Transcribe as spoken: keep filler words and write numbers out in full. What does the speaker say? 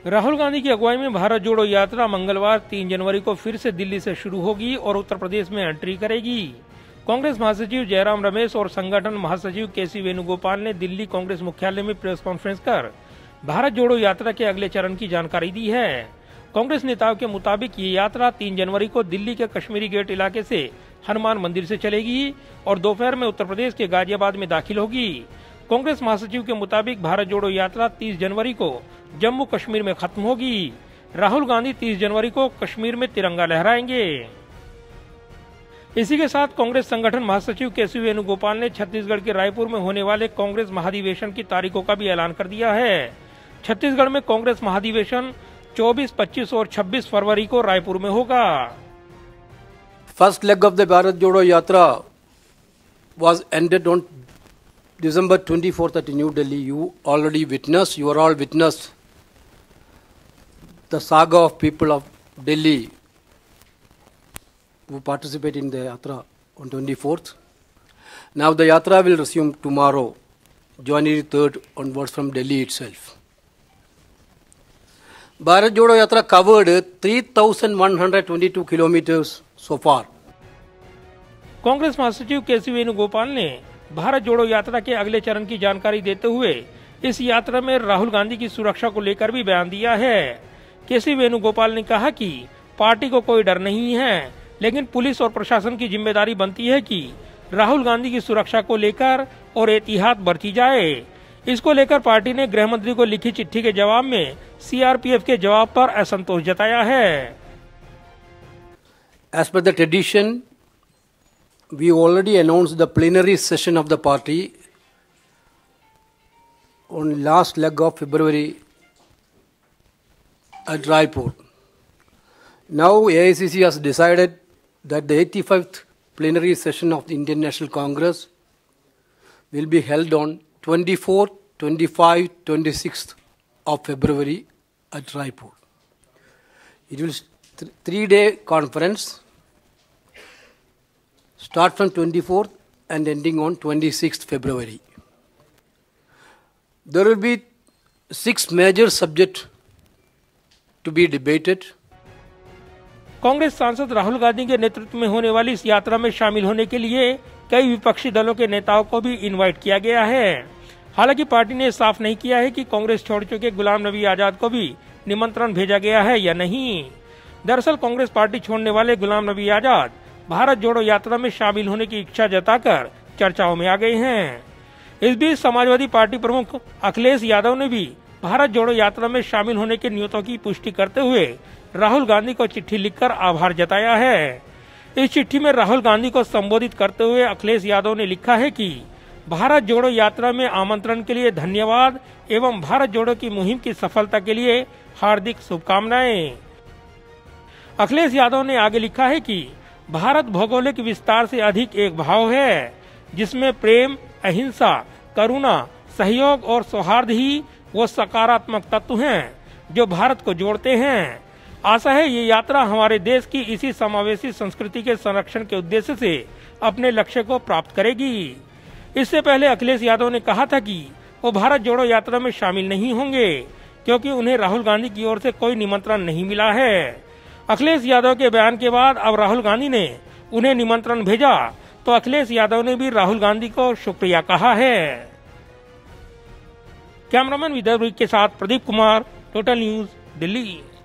राहुल गांधी की अगुवाई में भारत जोड़ो यात्रा मंगलवार तीन जनवरी को फिर से दिल्ली से शुरू होगी और उत्तर प्रदेश में एंट्री करेगी। कांग्रेस महासचिव जयराम रमेश और संगठन महासचिव के सी वेणुगोपाल ने दिल्ली कांग्रेस मुख्यालय में प्रेस कॉन्फ्रेंस कर भारत जोड़ो यात्रा के अगले चरण की जानकारी दी है। कांग्रेस नेताओं के मुताबिक ये यात्रा तीन जनवरी को दिल्ली के कश्मीरी गेट इलाके से हनुमान मंदिर से चलेगी और दोपहर में उत्तर प्रदेश के गाजियाबाद में दाखिल होगी। कांग्रेस महासचिव के मुताबिक भारत जोड़ो यात्रा तीस जनवरी को जम्मू कश्मीर में खत्म होगी। राहुल गांधी तीस जनवरी को कश्मीर में तिरंगा लहराएंगे। इसी के साथ कांग्रेस संगठन महासचिव के सी वेणुगोपाल ने छत्तीसगढ़ के रायपुर में होने वाले कांग्रेस महाधिवेशन की तारीखों का भी ऐलान कर दिया है। छत्तीसगढ़ में कांग्रेस महाधिवेशन चौबीस, पच्चीस और छब्बीस फरवरी को रायपुर में होगा। First leg of the Bharat Jodo Yatra was ended on December twenty-fourth at New Delhi. You already witnessed, you are all witnessed the saga of people of Delhi who participate in the yatra on twenty-fourth. Now the yatra will resume tomorrow, January third onwards from Delhi itself. Bharat Jodo Yatra covered three thousand one hundred twenty-two kilometers so far. Congress महासचिव के सी वेणुगोपाल ने भारत जोड़ो यात्रा के अगले चरण की जानकारी देते हुए इस यात्रा में राहुल गांधी की सुरक्षा को लेकर भी बयान दिया है। के सी वेणुगोपाल ने कहा कि पार्टी को कोई डर नहीं है, लेकिन पुलिस और प्रशासन की जिम्मेदारी बनती है कि राहुल गांधी की सुरक्षा को लेकर और एहतियात बरती जाए। इसको लेकर पार्टी ने गृह मंत्री को लिखी चिट्ठी के जवाब में सी आर पी एफ के जवाब पर असंतोष जताया है। As per the tradition, we already announced the plenary session of the party on last leg of February at Raipur. Now A I C C has decided that the eighty-fifth plenary session of the Indian National Congress will be held on twenty-fourth, twenty-fifth, twenty-sixth of February at Raipur. It will th- three-day conference start from twenty-fourth and ending on twenty-sixth February. There will be six major subjects to be debated. Congress सांसद राहुल गांधी के नेतृत्व में होने वाली इस यात्रा में शामिल होने के लिए कई विपक्षी दलों के नेताओं को भी इनवाइट किया गया है। हालांकि पार्टी ने साफ नहीं किया है कि कांग्रेस छोड़ चुके गुलाम नबी आजाद को भी निमंत्रण भेजा गया है या नहीं। दरअसल कांग्रेस पार्टी छोड़ने वाले गुलाम नबी आजाद भारत जोड़ो यात्रा में शामिल होने की इच्छा जताकर चर्चाओं में आ गए हैं। इस बीच समाजवादी पार्टी प्रमुख अखिलेश यादव ने भी भारत जोड़ो यात्रा में शामिल होने के नियतों की पुष्टि करते हुए राहुल गांधी को चिट्ठी लिखकर आभार जताया है। इस चिट्ठी में राहुल गांधी को संबोधित करते हुए अखिलेश यादव ने लिखा है कि भारत जोड़ो यात्रा में आमंत्रण के लिए धन्यवाद एवं भारत जोड़ो की मुहिम की सफलता के लिए हार्दिक शुभकामनाएं। अखिलेश यादव ने आगे लिखा है कि भारत भौगोलिक विस्तार से अधिक एक भाव है, जिसमें प्रेम, अहिंसा, करुणा, सहयोग और सौहार्द ही वो सकारात्मक तत्व हैं जो भारत को जोड़ते हैं। आशा है ये यात्रा हमारे देश की इसी समावेशी संस्कृति के संरक्षण के उद्देश्य से अपने लक्ष्य को प्राप्त करेगी। इससे पहले अखिलेश यादव ने कहा था कि वो भारत जोड़ो यात्रा में शामिल नहीं होंगे क्योंकि उन्हें राहुल गांधी की ओर से कोई निमंत्रण नहीं मिला है। अखिलेश यादव के बयान के बाद अब राहुल गांधी ने उन्हें निमंत्रण भेजा तो अखिलेश यादव ने भी राहुल गांधी को शुक्रिया कहा है। कैमरामैन विदर्भ के साथ प्रदीप कुमार, टोटल न्यूज, दिल्ली।